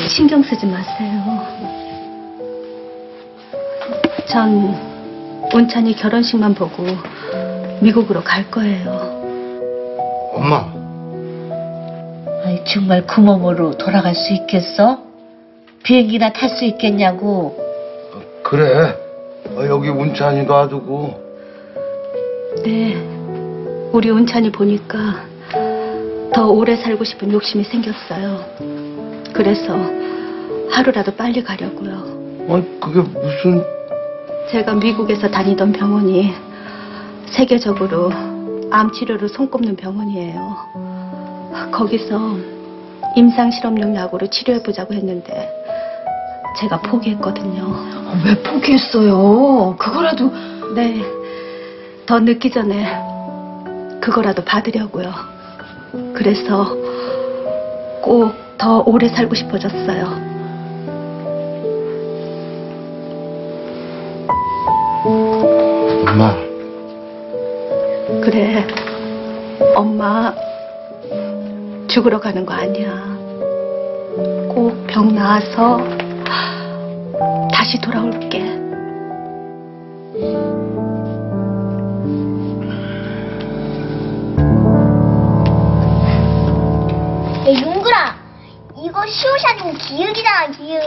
신경 쓰지 마세요. 전 온찬이 결혼식만 보고 미국으로 갈 거예요. 엄마. 아이, 정말 그 몸으로 돌아갈 수 있겠어? 비행기나 탈 수 있겠냐고. 그래. 여기 운찬이 놔두고. 네, 우리 온찬이 보니까 더 오래 살고 싶은 욕심이 생겼어요. 그래서 하루라도 빨리 가려고요. 그게 무슨... 제가 미국에서 다니던 병원이 세계적으로 암 치료를 손꼽는 병원이에요. 거기서 임상실험용 약으로 치료해보자고 했는데 제가 포기했거든요. 왜 포기했어요? 그거라도... 네, 더 늦기 전에 그거라도 받으려고요. 그래서 꼭 더 오래 살고 싶어졌어요. 엄마. 그래, 엄마 죽으러 가는 거 아니야. 꼭 병 나아서 다시 돌아올게. 야, 용구라, 이거 시오샤님 기억이잖아, 기억.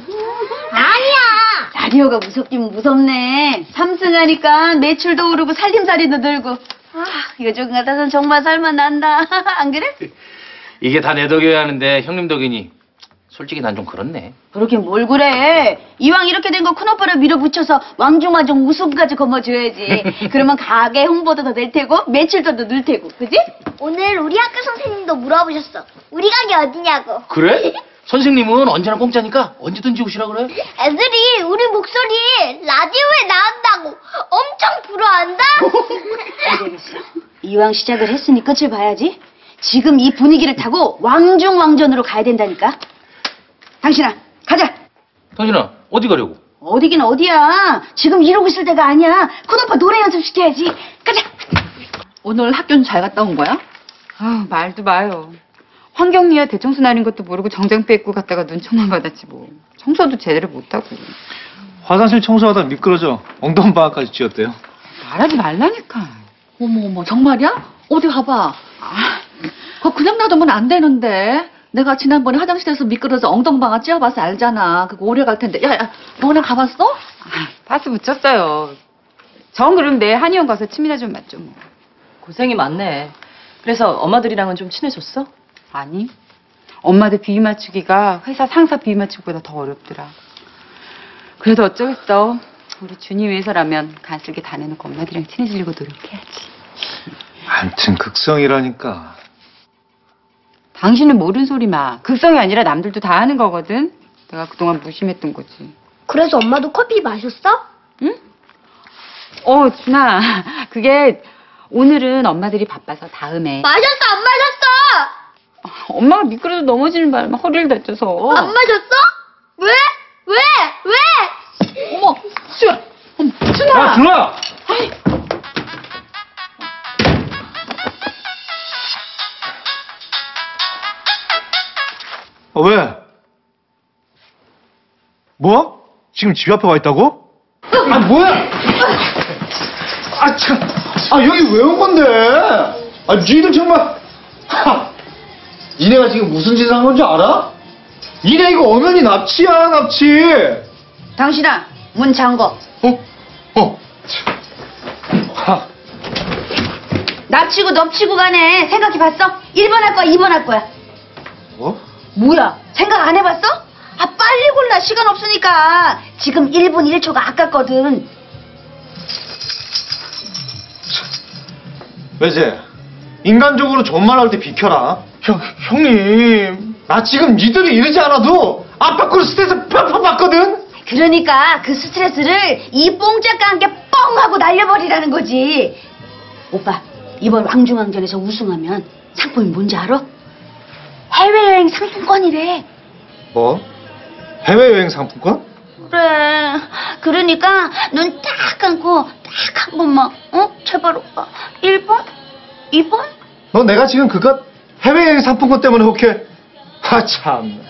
아니야. 라디오가 무섭긴 무섭네. 삼승하니까 매출도 오르고 살림살이도 늘고. 아, 요즘 같아서는 정말 살만난다. 안 그래? 이게 다 내 덕이어야 하는데 형님 덕이니 솔직히 난 좀 그렇네. 그렇게 뭘 그래. 이왕 이렇게 된 거 큰오빠를 밀어붙여서 왕중왕중 우승까지 거머쥐어야지. 그러면 가게 홍보도 더 될 테고 매출도 더 늘 테고. 그지? 오늘 우리 학교 선생님도 물어보셨어. 우리 가게 어디냐고. 그래? 선생님은 언제나 공짜니까 언제든지 오시라 그래. 애들이 우리 목소리 라디오에 나온다고 엄청 부러워한다. 안 되겠어. 이왕 시작을 했으니 끝을 봐야지. 지금 이 분위기를 타고 왕중왕전으로 가야 된다니까. 당신아, 가자. 당신아, 어디 가려고? 어디긴 어디야. 지금 이러고 있을 때가 아니야. 큰오빠 노래 연습시켜야지. 가자. 오늘 학교는 잘 갔다 온 거야? 아, 말도 마요. 환경미화 대청소 날인 것도 모르고 정장 뺏고 갔다가 눈총만 받았지 뭐. 청소도 제대로 못하고. 화장실 청소하다 미끄러져 엉덩방아까지 찧었대요. 말하지 말라니까. 어머, 정말이야? 어디 가봐. 그거 그냥 놔두면 안 되는데. 내가 지난번에 화장실에서 미끄러져 엉덩방아 찧어봐서 알잖아. 그거 오래 갈 텐데. 야, 너네 가봤어? 파스 붙였어요. 정 그럼 내일 한의원 가서 침이나 좀 맞죠 뭐. 고생이 많네. 그래서 엄마들이랑은 좀 친해졌어? 아니, 엄마들 비위 맞추기가 회사 상사 비위 맞추기보다 더 어렵더라. 그래도 어쩌겠어. 우리 준이 위해서라면 간쓸게 다 내놓고 엄마들이랑 친해지려고 노력해야지. 암튼 극성이라니까. 당신은 모르는 소리 마. 극성이 아니라 남들도 다 하는 거거든. 내가 그동안 무심했던 거지. 그래서 엄마도 커피 마셨어? 응? 준아. 그게 오늘은 엄마들이 바빠서 다음에. 마셨어, 안 마셨어? 엄마가 미끄러져 넘어지는 바람에 허리를 다쳐서. 안 마셨어? 왜? 어머, 수야. 어머, 준아. 야, 준아! 아이. 왜? 뭐? 지금 집 앞에 와 있다고? 아, 뭐야? 아, 참. 여기 왜 온 건데? 니들 정말. 니네가 지금 무슨 짓을 한 건지 알아? 니네 이거 엄연히 납치야, 납치. 당신아, 문 잠궈. 납치고 넙치고 가네. 생각해봤어? 1번 할 거야, 2번 할 거야. 뭐? 뭐야? 생각 안 해봤어? 빨리 골라. 시간 없으니까. 지금 1분 1초가 아깝거든. 왜지? 인간적으로 좋은 말 할 때 비켜라. 형님. 나 지금 니들이 이러지 않아도 앞 밖으로 스트레스 팍팍 받거든? 그러니까 그 스트레스를 이 뽕짝과 함께 뻥 하고 날려버리라는 거지. 오빠, 이번 왕중왕전에서 우승하면 상품이 뭔지 알아? 해외여행 상품권이래. 뭐? 해외여행 상품권? 그래. 그러니까 눈 딱 감고 딱 한 번만. 제발 오빠. 1번? 2번? 너 내가 지금 그깟 해외여행 상품권 때문에 혹해? 참.